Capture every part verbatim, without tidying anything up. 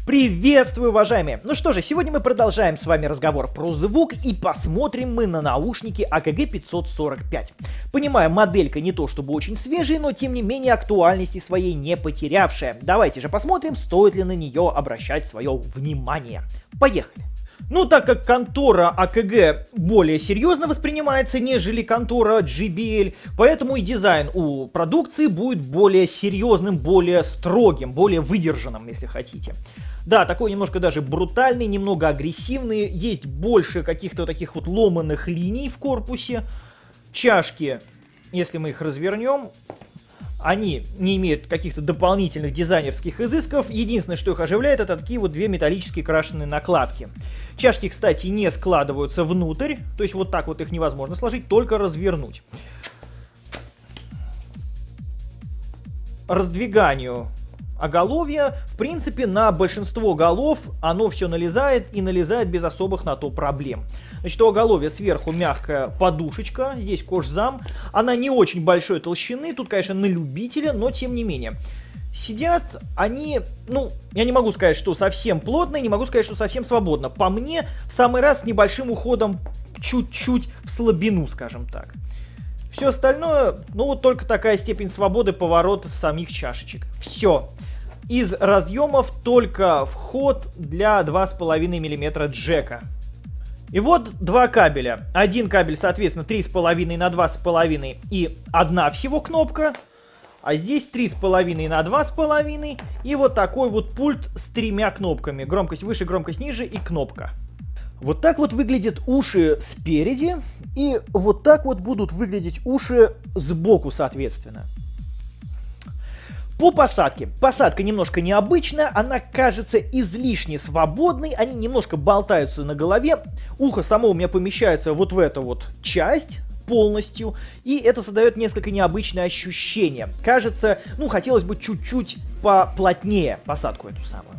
Приветствую, уважаемые! Ну что же, сегодня мы продолжаем с вами разговор про звук и посмотрим мы на наушники а ка гэ пятьсот сорок пять. Понимаю, моделька не то чтобы очень свежая, но тем не менее актуальности своей не потерявшая. Давайте же посмотрим, стоит ли на нее обращать свое внимание. Поехали! Ну, так как контора а ка гэ более серьезно воспринимается, нежели контора джей би эл, поэтому и дизайн у продукции будет более серьезным, более строгим, более выдержанным, если хотите. Да, такой немножко даже брутальный, немного агрессивный, есть больше каких-то таких вот ломаных линий в корпусе. Чашки, если мы их развернем, они не имеют каких-то дополнительных дизайнерских изысков. Единственное, что их оживляет, это такие вот две металлические крашеные накладки. Чашки, кстати, не складываются внутрь, то есть вот так вот их невозможно сложить, только развернуть. Раздвиганию оголовья, в принципе, на большинство голов оно все налезает и налезает без особых на то проблем. Значит, у оголовья сверху мягкая подушечка, здесь кожзам, она не очень большой толщины, тут, конечно, на любителя, но тем не менее. Сидят они, ну, я не могу сказать, что совсем плотно, и не могу сказать, что совсем свободно. По мне, в самый раз с небольшим уходом чуть-чуть в слабину, скажем так. Все остальное, ну вот только такая степень свободы поворота самих чашечек. Все. Из разъемов только вход для два с половиной миллиметра джека. И вот два кабеля. Один кабель, соответственно, три с половиной на два с половиной и одна всего кнопка. А здесь три с половиной на два с половиной и вот такой вот пульт с тремя кнопками. Громкость выше, громкость ниже и кнопка. Вот так вот выглядят уши спереди, и вот так вот будут выглядеть уши сбоку, соответственно. По посадке. Посадка немножко необычная, она кажется излишне свободной, они немножко болтаются на голове. Ухо само у меня помещается вот в эту вот часть полностью, и это создает несколько необычное ощущение. Кажется, ну, хотелось бы чуть-чуть поплотнее посадку эту самую.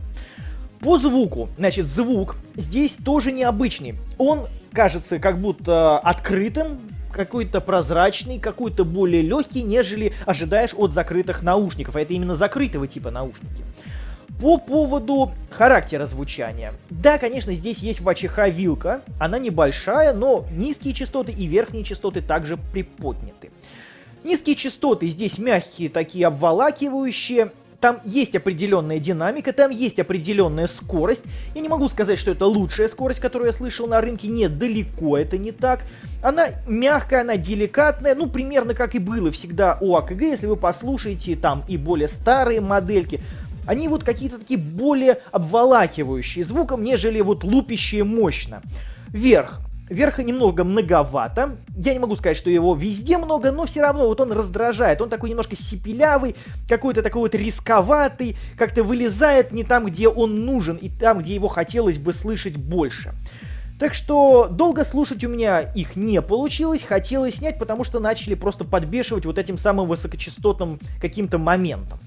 По звуку, значит, звук здесь тоже необычный. Он кажется как будто открытым, какой-то прозрачный, какой-то более легкий, нежели ожидаешь от закрытых наушников. А это именно закрытого типа наушники. По поводу характера звучания. Да, конечно, здесь есть в АЧХ вилка. Она небольшая, но низкие частоты и верхние частоты также приподняты. Низкие частоты здесь мягкие, такие обволакивающие. Там есть определенная динамика, там есть определенная скорость. Я не могу сказать, что это лучшая скорость, которую я слышал на рынке. Нет, далеко это не так. Она мягкая, она деликатная, ну, примерно как и было всегда у а ка гэ. Если вы послушаете там и более старые модельки, они вот какие-то такие более обволакивающие звуком, нежели вот лупящие мощно. Верх. Верха немного многовато. Я не могу сказать, что его везде много, но все равно вот он раздражает. Он такой немножко сипелявый, какой-то такой вот рисковатый, как-то вылезает не там, где он нужен, и там, где его хотелось бы слышать больше. Так что долго слушать у меня их не получилось, хотелось снять, потому что начали просто подбешивать вот этим самым высокочастотным каким-то моментом.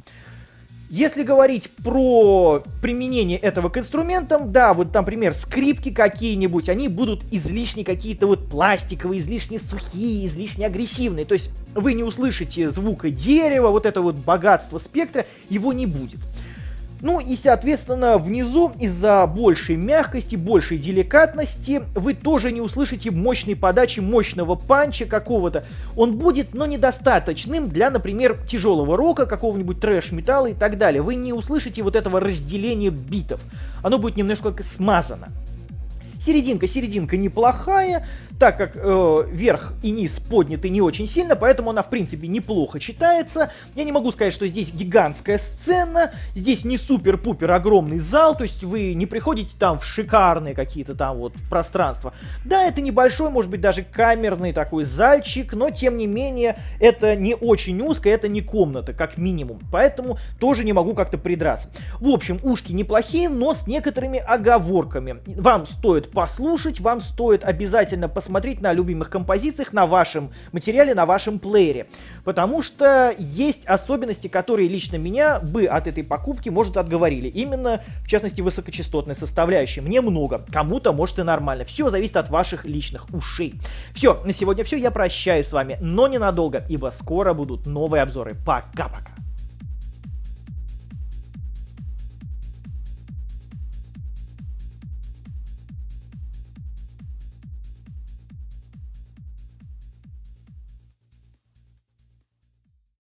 Если говорить про применение этого к инструментам, да, вот там, например, скрипки какие-нибудь, они будут излишне какие-то вот пластиковые, излишне сухие, излишне агрессивные. То есть вы не услышите звука дерева, вот это вот богатство спектра, его не будет. Ну и, соответственно, внизу из-за большей мягкости, большей деликатности вы тоже не услышите мощной подачи, мощного панча какого-то. Он будет, но недостаточным для, например, тяжелого рока, какого-нибудь трэш-металла и так далее. Вы не услышите вот этого разделения битов. Оно будет немножко смазано. Серединка, серединка неплохая, так как э, верх и низ подняты не очень сильно, поэтому она, в принципе, неплохо читается. Я не могу сказать, что здесь гигантская сцена, здесь не супер-пупер огромный зал, то есть вы не приходите там в шикарные какие-то там вот пространства. Да, это небольшой, может быть, даже камерный такой зальчик, но, тем не менее, это не очень узко, это не комната, как минимум, поэтому тоже не могу как-то придраться. В общем, ушки неплохие, но с некоторыми оговорками. Вам стоит послушать, вам стоит обязательно посмотреть на любимых композициях на вашем материале, на вашем плеере. Потому что есть особенности, которые лично меня бы от этой покупки, может, отговорили. Именно, в частности, высокочастотной составляющей. Мне много, кому-то, может, и нормально. Все зависит от ваших личных ушей. Все, на сегодня все. Я прощаюсь с вами, но ненадолго, ибо скоро будут новые обзоры. Пока-пока.